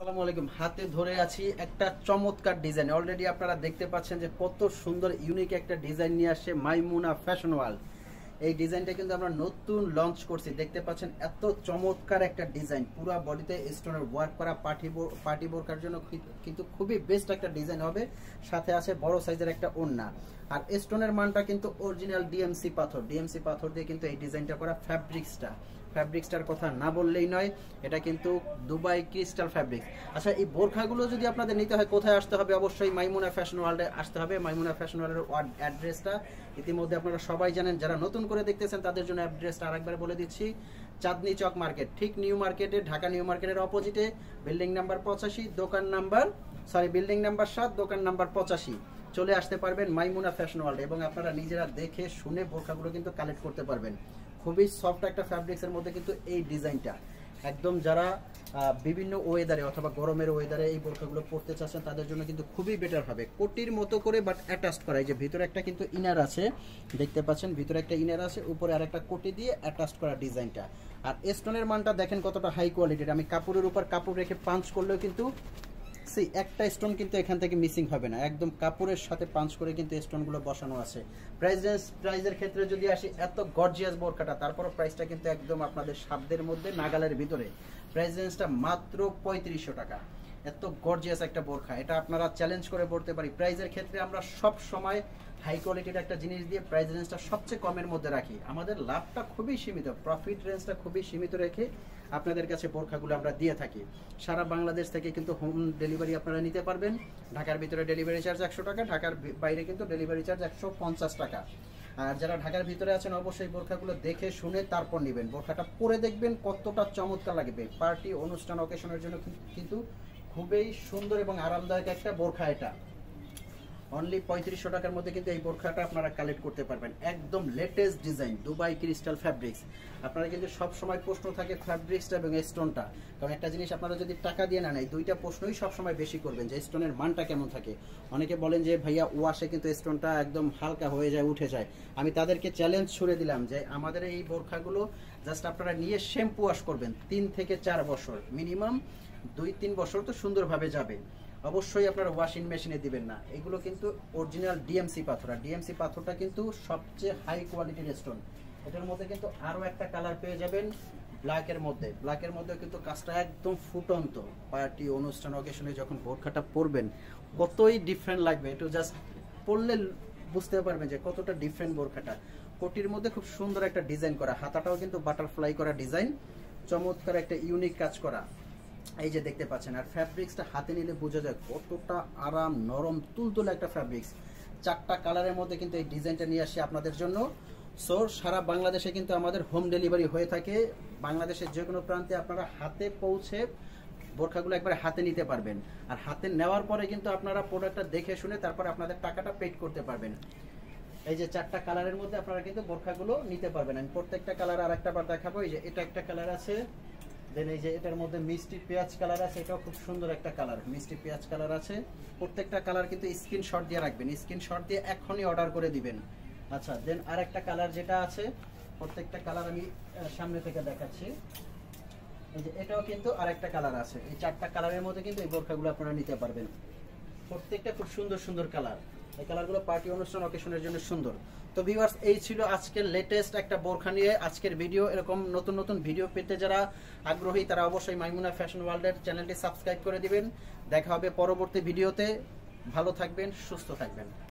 আসসালামু আলাইকুম। হাতে ধরে আছি একটা চমৎকার ডিজাইন। অলরেডি আপনারা দেখতে পাচ্ছেন যে কত সুন্দর ইউনিক একটা ডিজাইন নিয়ে আসছে মাইমুনা ফ্যাশন ওয়ার্ল্ড। এই ডিজাইনটা কিন্তু আমরা নতুন লঞ্চ করছি। দেখতে পাচ্ছেন এত চমৎকার একটা ডিজাইন, পুরো বডিতে স্টোনের ওয়ার্ক করা, পার্টি বোরকার জন্য কিন্তু খুবই বেস্ট একটা ডিজাইন হবে। সাথে আছে বড় সাইজের একটা ওড়না। আর স্টোনের মানটা কিন্তু অরিজিনাল ডিএমসি পাথর দিয়ে কিন্তু এই ডিজাইনটা করা। ফ্যাব্রিক্সটার কথা না বললেই নয়, এটা কিন্তু দুবাই ক্রিস্টাল ফ্যাব্রিক্স। আচ্ছা, এই বোরখাগুলো যদি আপনাদের নিতে হয় কোথায় আসতে হবে? অবশ্যই মাইমুনা ফ্যাশন ওয়ার্ল্ডে আসতে হবে। মাইমুনা ফ্যাশন ওয়ার্ল্ডের অ্যাড্রেসটা ইতিমধ্যে আপনারা সবাই জানেন, যারা নতুন করে দেখতেছেন তাদের জন্য অ্যাড্রেসটা আরেকবার বলে দিচ্ছি। চাঁদনি চক মার্কেট, ঠিক নিউ মার্কেটে, ঢাকা নিউ মার্কেটের অপোজিটে, বিল্ডিং নাম্বার 85, বিল্ডিং নাম্বার 7, দোকান নাম্বার 85। চলে আসতে পারবেন মাইমুনা ফ্যাশন ওয়ার্ল্ড এবং আপনারা নিজেরা দেখে শুনে বোরখাগুলো কিন্তু কালেক্ট করতে পারবেন। খুবই সফট একটা ফ্যাব্রিক্সের মধ্যে কিন্তু এই ডিজাইনটা একদম, যারা বিভিন্ন ওয়েদারে অথবা গরমের ওয়েদারে এই বোরখাগুলো পরতে চাচ্ছেন তাদের জন্য কিন্তু খুবই বেটার হবে। কোটির মতো করে বাট অ্যাটাচ করা। এই যে ভিতরে একটা কিন্তু ইনার আছে, দেখতে পাচ্ছেন ভিতরে একটা ইনার আছে, উপরে আর একটা কোটি দিয়ে অ্যাটাচ করা ডিজাইনটা। আর স্টোনের মানটা দেখেন কতটা হাই কোয়ালিটির। আমি কাপড়ের উপর কাপড় রেখে পাঞ্চ করলেও কিন্তু একটা স্টোন কিন্তু এখান থেকে মিসিং হবে না, একদম কাপড়ের সাথে পাঞ্চ করে কিন্তু স্টোনগুলো বসানো আছে। প্রাইসের ক্ষেত্রে যদি আসি, এত গর্জিয়াস বোরখাটা, তারপর প্রাইসটা কিন্তু একদম আপনাদের সাধ্যের মধ্যে, নাগালের ভিতরে। প্রাইস রেঞ্জটা মাত্র 3500 টাকা। এত গর্জিয়াস একটা বোরখা, এটা আপনারা চ্যালেঞ্জ করে পড়তে পারি। প্রাইসের ক্ষেত্রে আমরা সব সময় হাই কোয়ালিটির একটা জিনিস দিয়ে প্রাইস রেঞ্জটা সবচেয়ে কমের মধ্যে রাখি। আমাদের লাভটা খুবই সীমিত, প্রফিট রেঞ্জটা খুবই সীমিত রেখে আপনাদের কাছে বোরখাগুলো আমরা দিয়ে থাকি। সারা বাংলাদেশ থেকে কিন্তু হোম ডেলিভারি আপনারা নিতে পারবেন। ঢাকার ভিতরে ডেলিভারি চার্জ 100 টাকা, ঢাকার বাইরে কিন্তু ডেলিভারি চার্জ 150 টাকা। আর যারা ঢাকার ভিতরে আছেন অবশ্যই বোরখাগুলো দেখে শুনে তারপর নেবেন। বোরখাটা পরে দেখবেন কতটা চমৎকার লাগবে। পার্টি, অনুষ্ঠান, অকেশনের জন্য কিন্তু খুবই সুন্দর এবং আরামদায়ক একটা বোরখা। এটা অনলি 3500 টাকার মধ্যে কিন্তু এই বোরখাটা আপনারা কালেক্ট করতে পারবেন। একদম latest design, Dubai crystal fabrics. আপনারা কিন্তু সব সময় প্রশ্ন থাকে ফ্যাব্রিক্সটা এবং স্টোনটা, কারণ একটা জিনিস আপনারা যদি টাকা দিয়ে না নেয়, দুইটা প্রশ্নই সব সময় বেশি করবেন যে স্টোনের মানটা কেমন থাকে। অনেকে বলেন যে ভাইয়া ওয়াশে কিন্তু স্টোনটা একদম হালকা হয়ে যায়, উঠে যায়। আমি তাদেরকে চ্যালেঞ্জ ছুড়ে দিলাম যে আমাদের এই বোরখাগুলো জাস্ট আপনারা নিয়ে শ্যাম্পু ওয়াশ করবেন, 3 থেকে 4 বছর, মিনিমাম 2-3 বছর তো সুন্দরভাবে যাবে। অবশ্যই আপনারা ওয়াশিং মেশিনে দিবেন না। এগুলো কিন্তু অরিজিনাল ডিএমসি পাথর, আর ডিএমসি পাথরটা কিন্তু সবচেয়ে হাই কোয়ালিটির স্টোন। এটার মধ্যে কিন্তু আরো একটা কালার পেয়ে যাবেন ব্ল্যাকের মধ্যে কিন্তু কাজটা একদম ফুটন্ত। পার্টি, অনুষ্ঠান, অকেশনে যখন বোরখাটা পরবেন কতই ডিফারেন্ট লাগবে, একটু জাস্ট পরলে বুঝতে পারবেন যে কতটা ডিফারেন্ট বোরখাটা। কোটির মধ্যে খুব সুন্দর একটা ডিজাইন করা, হাতাটাও কিন্তু বাটারফ্লাই করা ডিজাইন, চমৎকার একটা ইউনিক কাজ করা। এই যে দেখতে পাচ্ছেন, আর ফ্যাব্রিক্সটা হাতে নিলে বোঝা যায় কতটা আরাম, নরম, তুলতুলে একটা ফ্যাব্রিক্স। 4টা কালারের মধ্যে কিন্তু এই ডিজাইনটা নিয়ে আসি আপনাদের জন্য। সো সারা বাংলাদেশে কিন্তু আমাদের হোম ডেলিভারি হয়ে থাকে। বাংলাদেশের যে কোনো প্রান্তে আপনারা হাতে পৌঁছে বোরখাগুলো একবারে হাতে নিতে পারবেন। আর হাতে নেওয়ার পরে কিন্তু আপনারা প্রোডাক্টটা দেখে শুনে তারপর আপনাদের টাকাটা পেড করতে পারবেন। এই যে 4টা কালারের মধ্যে আপনারা কিন্তু বোরখাগুলো নিতে পারবেন। আমি প্রত্যেকটা কালার আর একটা বার দেখাবো। এই যে এটা একটা কালার আছে, দেন এই যে এটার মধ্যে মিষ্টি পেঁয়াজ কালার আছে, এটাও খুব সুন্দর একটা কালার, মিষ্টি পেঁয়াজ কালার আছে। প্রত্যেকটা কালার কিন্তু স্ক্রিনশট দিয়ে রাখবেন, স্ক্রিনশট দিয়ে এখনই অর্ডার করে দিবেন। আচ্ছা, দেন আরেকটা কালার যেটা আছে, প্রত্যেকটা কালার আমি সামনে থেকে দেখাচ্ছি। এই যে এটাও কিন্তু আরেকটা কালার আছে। এই 4টা কালারের মধ্যে কিন্তু এই বোরখাগুলো আপনারা নিতে পারবেন। প্রত্যেকটা খুব সুন্দর সুন্দর কালার। এই কালারগুলো পার্টি, অনুষ্ঠান, অকেশনের জন্য সুন্দর। তো ভিউয়ার্স, এই ছিল আজকের লেটেস্ট একটা বোরখা নিয়ে আজকের ভিডিও। এরকম নতুন নতুন ভিডিও পেতে যারা আগ্রহী তারা অবশ্যই মাইমুনা ফ্যাশন ওয়ার্ল্ডের চ্যানেলটি সাবস্ক্রাইব করে দিবেন। দেখা হবে পরবর্তী ভিডিওতে। ভালো থাকবেন, সুস্থ থাকবেন।